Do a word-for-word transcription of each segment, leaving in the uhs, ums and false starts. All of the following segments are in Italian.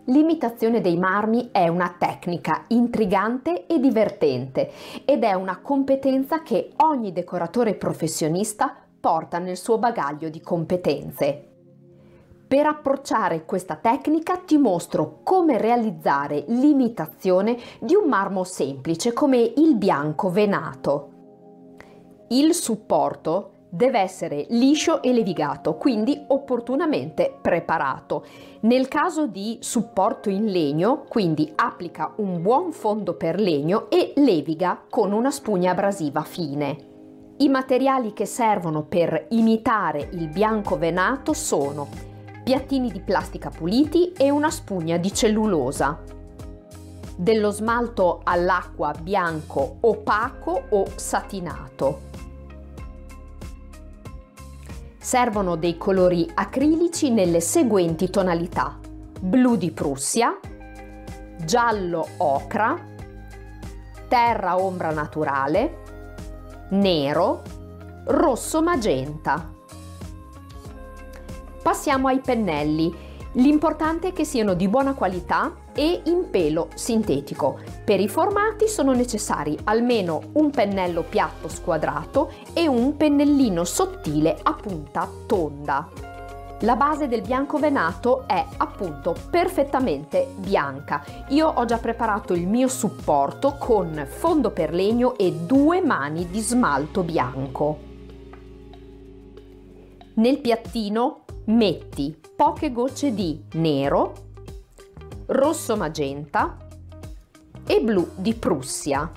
L'imitazione dei marmi è una tecnica intrigante e divertente ed è una competenza che ogni decoratore professionista porta nel suo bagaglio di competenze. Per approcciare questa tecnica ti mostro come realizzare l'imitazione di un marmo semplice come il bianco venato. Il supporto deve essere liscio e levigato, quindi opportunamente preparato. Nel caso di supporto in legno, quindi applica un buon fondo per legno e leviga con una spugna abrasiva fine. I materiali che servono per imitare il bianco venato sono piattini di plastica puliti e una spugna di cellulosa, dello smalto all'acqua bianco opaco o satinato. Servono dei colori acrilici nelle seguenti tonalità: blu di Prussia, giallo ocra, terra ombra naturale, nero, rosso magenta. Passiamo ai pennelli. L'importante è che siano di buona qualità e in pelo sintetico. Per i formati sono necessari almeno un pennello piatto squadrato e un pennellino sottile a punta tonda. La base del bianco venato è appunto perfettamente bianca. Io ho già preparato il mio supporto con fondo per legno e due mani di smalto bianco. Nel piattino metti poche gocce di nero, rosso magenta e blu di Prussia.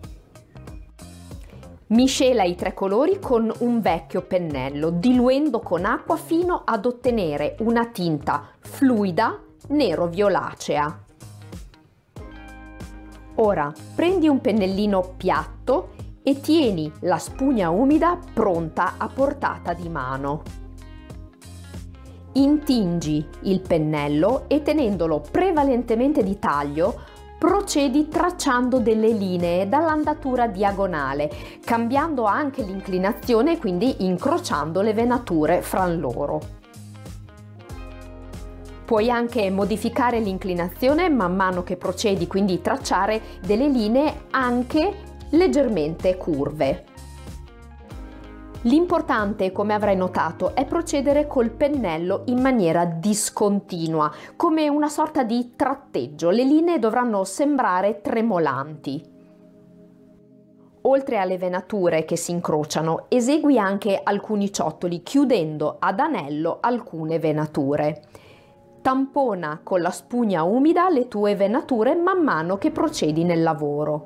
Miscela i tre colori con un vecchio pennello, diluendo con acqua fino ad ottenere una tinta fluida nero-violacea. Ora prendi un pennellino piatto e tieni la spugna umida pronta a portata di mano. Intingi il pennello e tenendolo prevalentemente di taglio, procedi tracciando delle linee dall'andatura diagonale, cambiando anche l'inclinazione e quindi incrociando le venature fra loro. Puoi anche modificare l'inclinazione man mano che procedi, quindi tracciare delle linee anche leggermente curve. L'importante, come avrai notato, è procedere col pennello in maniera discontinua, come una sorta di tratteggio. Le linee dovranno sembrare tremolanti. Oltre alle venature che si incrociano, esegui anche alcuni ciottoli, chiudendo ad anello alcune venature. Tampona con la spugna umida le tue venature man mano che procedi nel lavoro.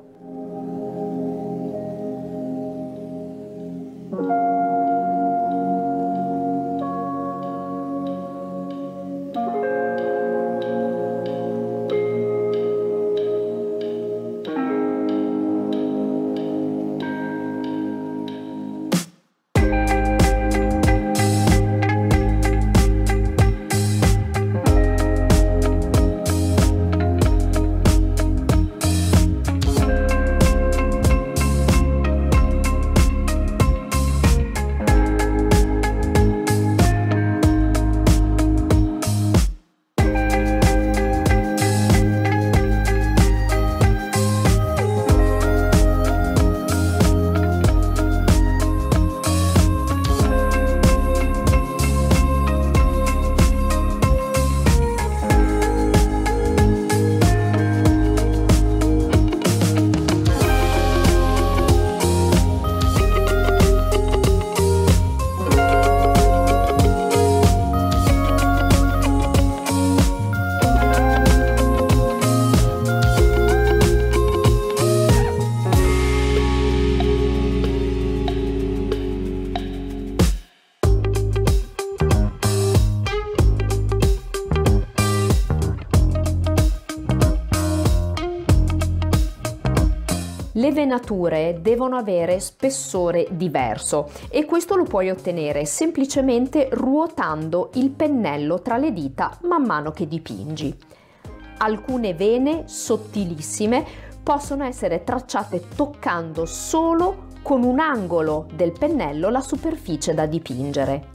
Le venature devono avere spessore diverso e questo lo puoi ottenere semplicemente ruotando il pennello tra le dita man mano che dipingi. Alcune vene sottilissime possono essere tracciate toccando solo con un angolo del pennello la superficie da dipingere.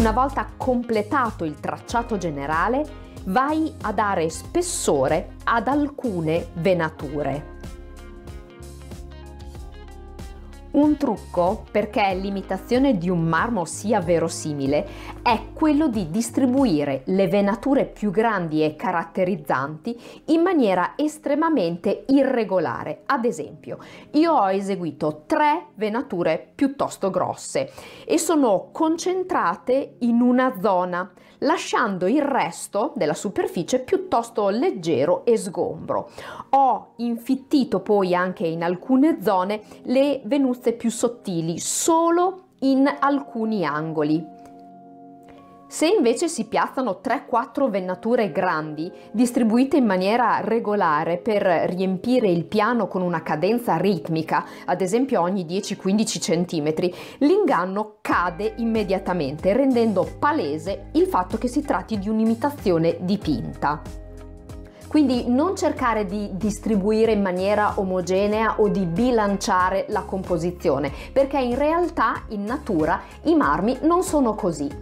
Una volta completato il tracciato generale, vai a dare spessore ad alcune venature. Un trucco perché l'imitazione di un marmo sia verosimile è quello di distribuire le venature più grandi e caratterizzanti in maniera estremamente irregolare. Ad esempio, io ho eseguito tre venature piuttosto grosse e sono concentrate in una zona, lasciando il resto della superficie piuttosto leggero e sgombro. Ho infittito poi anche in alcune zone le venuzze più sottili, solo in alcuni angoli. Se invece si piazzano tre quattro venature grandi, distribuite in maniera regolare per riempire il piano con una cadenza ritmica, ad esempio ogni dieci quindici centimetri, l'inganno cade immediatamente, rendendo palese il fatto che si tratti di un'imitazione dipinta. Quindi non cercare di distribuire in maniera omogenea o di bilanciare la composizione, perché in realtà in natura i marmi non sono così.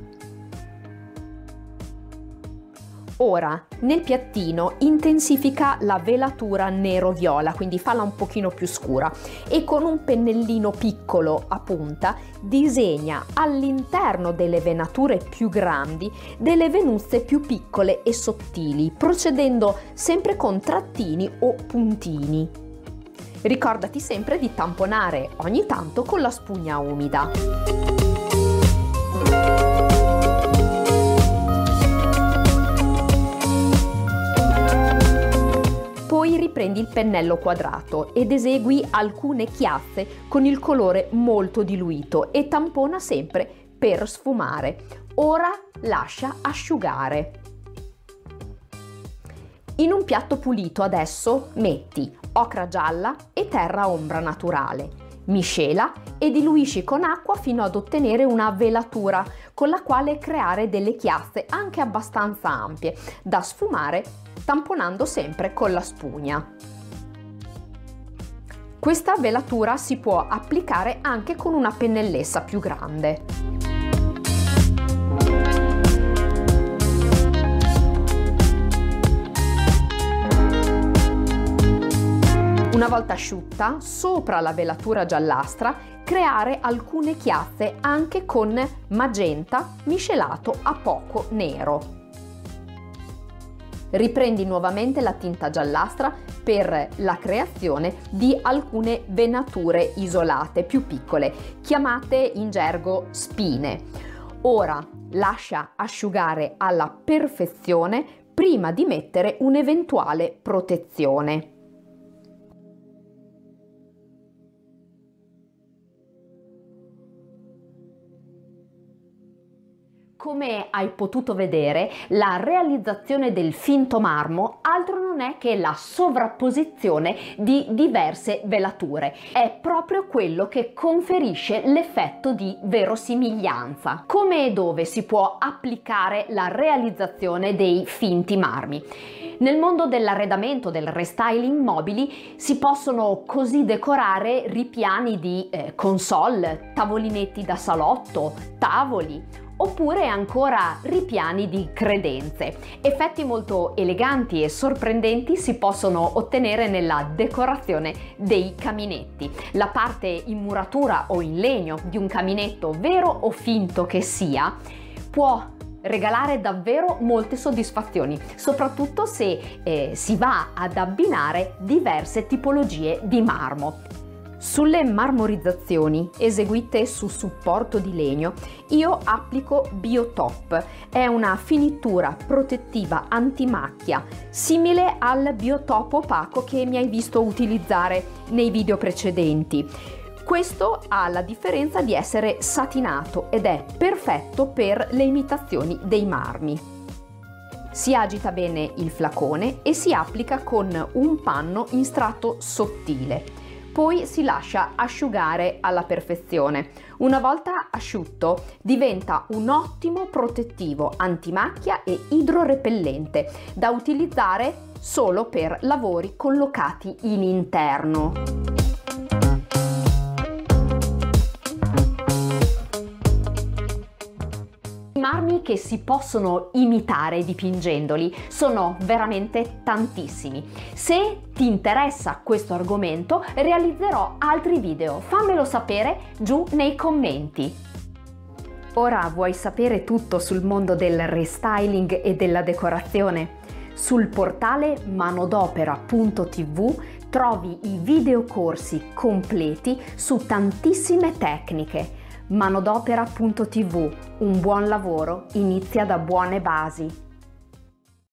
Ora, nel piattino intensifica la velatura nero-viola, quindi falla un pochino più scura, e con un pennellino piccolo a punta disegna all'interno delle venature più grandi delle venuzze più piccole e sottili, procedendo sempre con trattini o puntini. Ricordati sempre di tamponare ogni tanto con la spugna umida. Poi riprendi il pennello quadrato ed esegui alcune chiazze con il colore molto diluito e tampona sempre per sfumare. Ora lascia asciugare. In un piatto pulito adesso metti ocra gialla e terra ombra naturale. Miscela e diluisci con acqua fino ad ottenere una velatura con la quale creare delle chiazze anche abbastanza ampie da sfumare, tamponando sempre con la spugna. Questa velatura si può applicare anche con una pennellessa più grande. Una volta asciutta, sopra la velatura giallastra, creare alcune chiazze anche con magenta miscelato a poco nero. Riprendi nuovamente la tinta giallastra per la creazione di alcune venature isolate più piccole, chiamate in gergo spine. Ora lascia asciugare alla perfezione prima di mettere un'eventuale protezione. Come hai potuto vedere, la realizzazione del finto marmo altro non è che la sovrapposizione di diverse velature. È proprio quello che conferisce l'effetto di verosimiglianza. Come e dove si può applicare la realizzazione dei finti marmi? Nel mondo dell'arredamento, del restyling mobili, si possono così decorare ripiani di eh, console, tavolinetti da salotto, tavoli, oppure ancora ripiani di credenze. Effetti molto eleganti e sorprendenti si possono ottenere nella decorazione dei caminetti. La parte in muratura o in legno di un caminetto, vero o finto che sia, può regalare davvero molte soddisfazioni, soprattutto se eh, si va ad abbinare diverse tipologie di marmo. Sulle marmorizzazioni eseguite su supporto di legno io applico Biotop, è una finitura protettiva antimacchia simile al Biotop opaco che mi hai visto utilizzare nei video precedenti. Questo ha la differenza di essere satinato ed è perfetto per le imitazioni dei marmi. Si agita bene il flacone e si applica con un panno in strato sottile. Poi si lascia asciugare alla perfezione. Una volta asciutto diventa un ottimo protettivo antimacchia e idrorepellente da utilizzare solo per lavori collocati in interno. I che si possono imitare dipingendoli. Sono veramente tantissimi. Se ti interessa questo argomento, realizzerò altri video. Fammelo sapere giù nei commenti. Ora vuoi sapere tutto sul mondo del restyling e della decorazione? Sul portale manodopera punto tivù trovi i videocorsi completi su tantissime tecniche. manodopera punto tivù, un buon lavoro inizia da buone basi.